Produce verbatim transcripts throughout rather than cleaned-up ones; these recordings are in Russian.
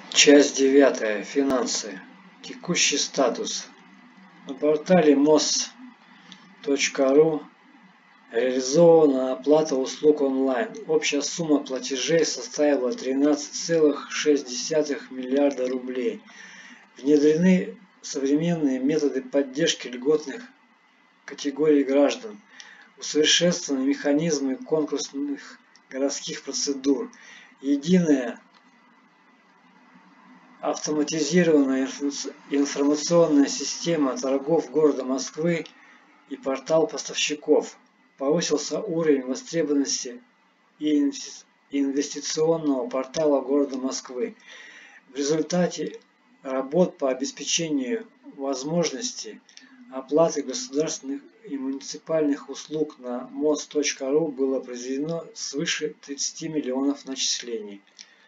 Часть девятая. Финансы. Текущий статус. На портале мос точка ру реализована оплата услуг онлайн. Общая сумма платежей составила тринадцать целых шесть десятых миллиарда рублей. Внедрены современные методы поддержки льготных категорий граждан. Усовершенствованы механизмы конкурсных городских процедур. Единая автоматизированная информационная система торгов города Москвы и портал поставщиков. Повысился уровень востребованности и инвестиционного портала города Москвы. В результате работ по обеспечению возможности оплаты государственных и муниципальных услуг на мос точка ру было произведено свыше тридцати миллионов начислений.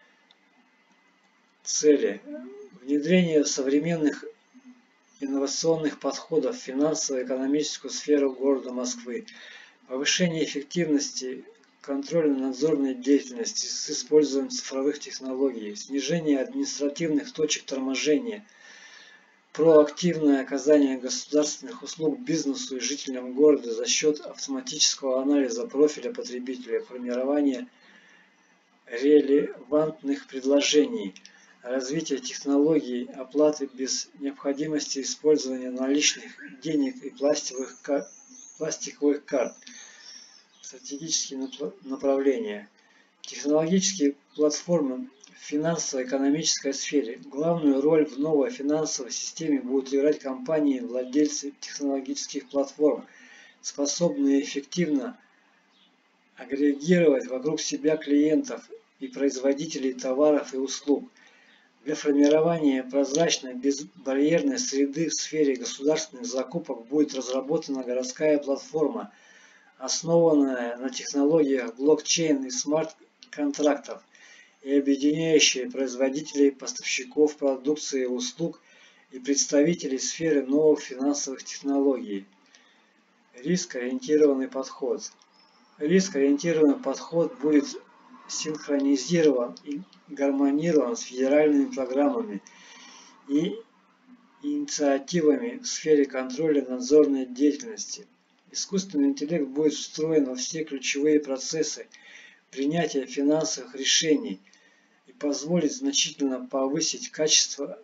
Цели. Внедрение современных инновационных подходов в финансово-экономическую сферу города Москвы. Повышение эффективности контрольно-надзорной деятельности с использованием цифровых технологий. Снижение административных точек торможения. Проактивное оказание государственных услуг бизнесу и жителям города за счет автоматического анализа профиля потребителя. Формирование релевантных предложений. Развитие технологий оплаты без необходимости использования наличных денег и пластиковых карт. Пластиковых карт. Стратегические направления. Технологические платформы в финансово-экономической сфере. Главную роль в новой финансовой системе будут играть компании, владельцы технологических платформ, способные эффективно агрегировать вокруг себя клиентов и производителей товаров и услуг. Для формирования прозрачной, безбарьерной среды в сфере государственных закупок будет разработана городская платформа, основанная на технологиях блокчейн и смарт-контрактов и объединяющая производителей, поставщиков продукции и услуг и представителей сферы новых финансовых технологий. Риск-ориентированный подход. Риск-ориентированный подход будет синхронизирован и гармонирован с федеральными программами и инициативами в сфере контроля надзорной деятельности. Искусственный интеллект будет встроен во все ключевые процессы принятия финансовых решений и позволит значительно повысить качество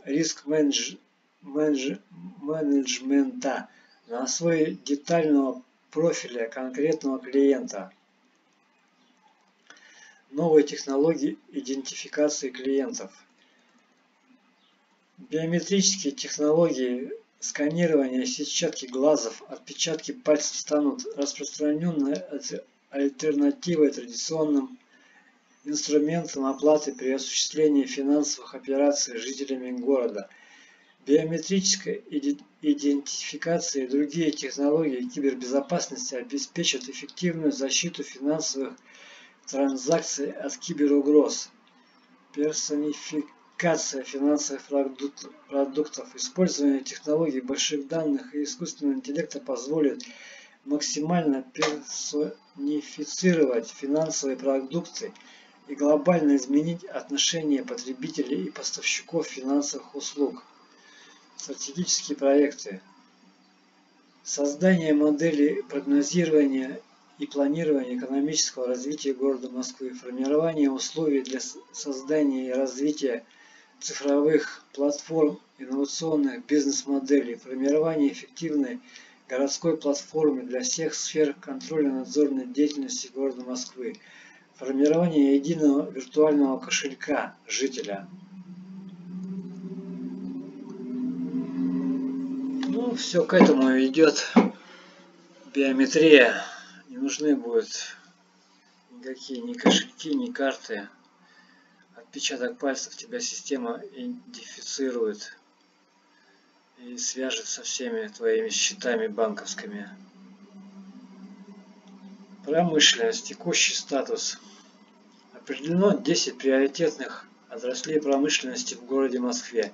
риск-менеджмента на основе детального профиля конкретного клиента. Новые технологии идентификации клиентов. Биометрические технологии сканирования сетчатки глазов, отпечатки пальцев станут распространенной альтернативой традиционным инструментам оплаты при осуществлении финансовых операций жителями города. Биометрическая идентификация и другие технологии кибербезопасности обеспечат эффективную защиту финансовых транзакций от киберугроз. Персонификация финансовых продуктов. Использование технологий больших данных и искусственного интеллекта позволит максимально персонифицировать финансовые продукты и глобально изменить отношения потребителей и поставщиков финансовых услуг. Стратегические проекты. Создание модели прогнозирования и планирования экономического развития города Москвы, формирование условий для создания и развития цифровых платформ, инновационных бизнес-моделей, формирование эффективной городской платформы для всех сфер контроля-надзорной деятельности города Москвы, формирование единого виртуального кошелька жителя. Ну, все к этому идет. Биометрия. Не нужны будут никакие ни кошельки, ни карты. Отпечаток пальцев тебя система идентифицирует и свяжет со всеми твоими счетами банковскими. Промышленность. Текущий статус. Определено десять приоритетных отраслей промышленности в городе Москве.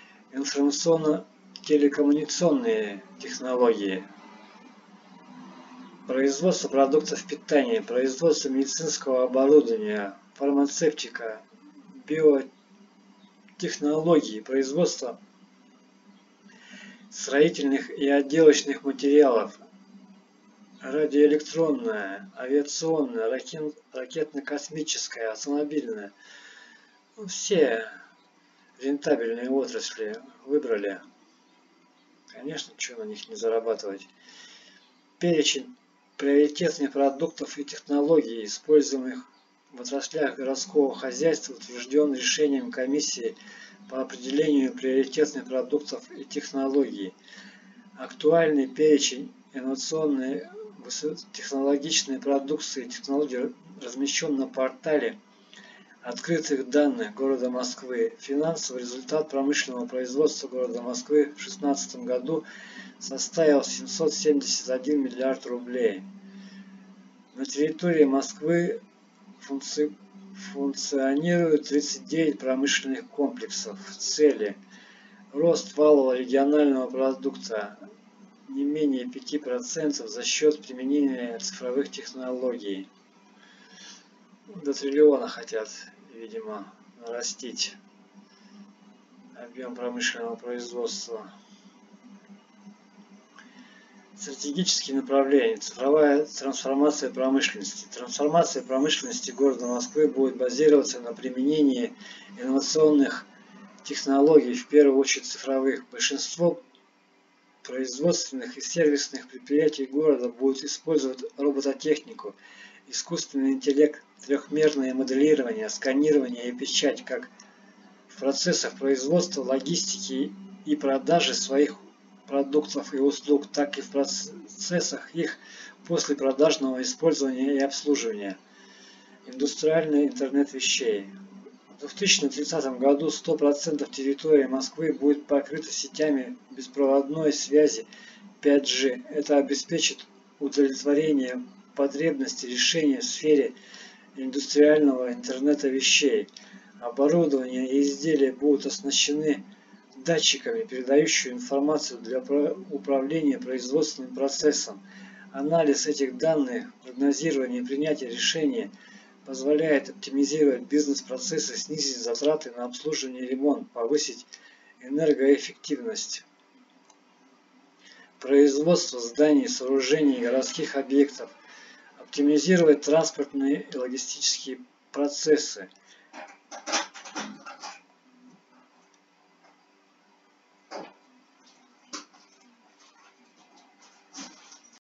Информационно-телекоммуникационные технологии. Производство продуктов питания, производство медицинского оборудования, фармацевтика, технологии производства строительных и отделочных материалов, радиоэлектронная, авиационная, ракетно-космическая, автомобильная. Ну, все рентабельные отрасли выбрали. Конечно, что на них не зарабатывать. Перечень приоритетных продуктов и технологий, используемых в отраслях городского хозяйства, утвержден решением комиссии по определению приоритетных продуктов и технологий. Актуальный перечень инновационной высокотехнологичной продукции и технологий размещен на портале открытых данных города Москвы. Финансовый результат промышленного производства города Москвы в две тысячи шестнадцатом году составил семьсот семьдесят один миллиард рублей. На территории Москвы функци... функционирует тридцать девять промышленных комплексов. Цели: рост валового регионального продукта не менее пяти процентов за счет применения цифровых технологий. До триллиона хотят, видимо, нарастить объем промышленного производства. Стратегические направления. Цифровая трансформация промышленности. Трансформация промышленности города Москвы будет базироваться на применении инновационных технологий, в первую очередь цифровых. Большинство производственных и сервисных предприятий города будут использовать робототехнику, искусственный интеллект, трехмерное моделирование, сканирование и печать как в процессах производства, логистики и продажи своих продуктов и услуг, так и в процессах их послепродажного использования и обслуживания. Индустриальный интернет вещей. В две тысячи тридцатом году сто процентов территории Москвы будет покрыта сетями беспроводной связи пять джи. Это обеспечит удовлетворение потребностей решения в сфере индустриального интернета вещей. Оборудование и изделия будут оснащены датчиками, передающими информацию для управления производственным процессом. Анализ этих данных, прогнозирование и принятие решения позволяет оптимизировать бизнес-процессы, снизить затраты на обслуживание и ремонт, повысить энергоэффективность. Производство зданий, сооружений и городских объектов, оптимизировать транспортные и логистические процессы,